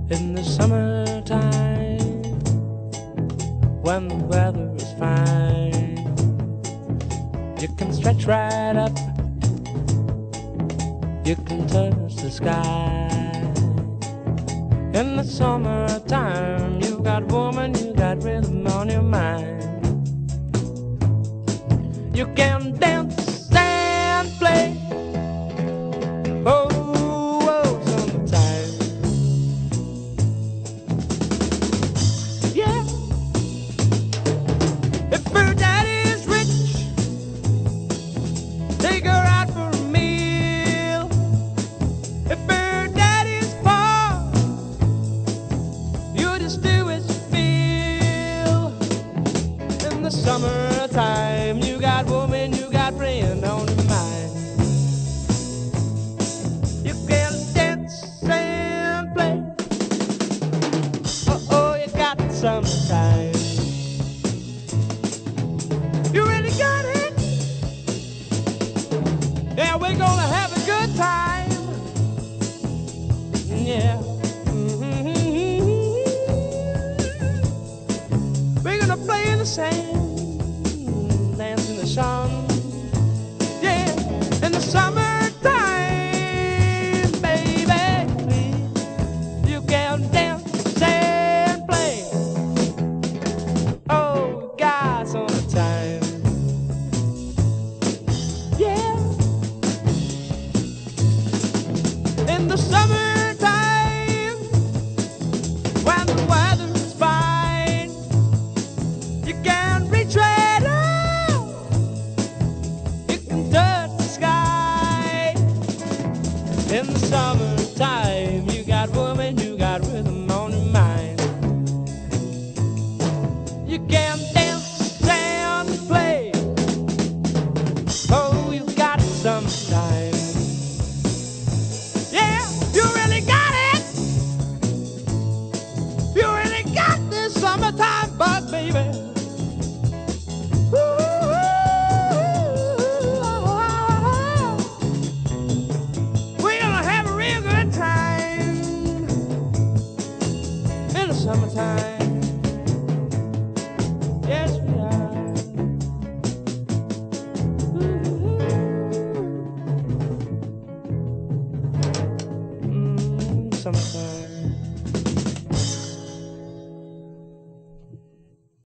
In the summertime, when the weather is fine, you can stretch right up, you can touch the sky. In the summertime, you got woman, you got rhythm on your mind. You can dance and play. Oh, oh, summertime. Yeah. If her daddy's rich, take her out for a meal. If her daddy's poor, you just do as you feel. In the summertime, you got woman, you got friend on your mind. You can dance and play. Oh, oh, you got summertime. You really got it. Yeah, we're gonna have a good time. Yeah. We're gonna play in the sand, dance in the sun. Yeah, in the summertime, baby, you can dance and play. Oh, God, summertime. Yeah, in the summertime, when the weather's fine, you can reach right out, you can touch the sky. In the summertime, you got woman, you got rhythm on your mind. You can dance and play. Oh, you got summertime. Yeah, you really got it. You really got this summertime bug, baby. We're gonna have a real good time in the summertime. Yes, we are. Summertime.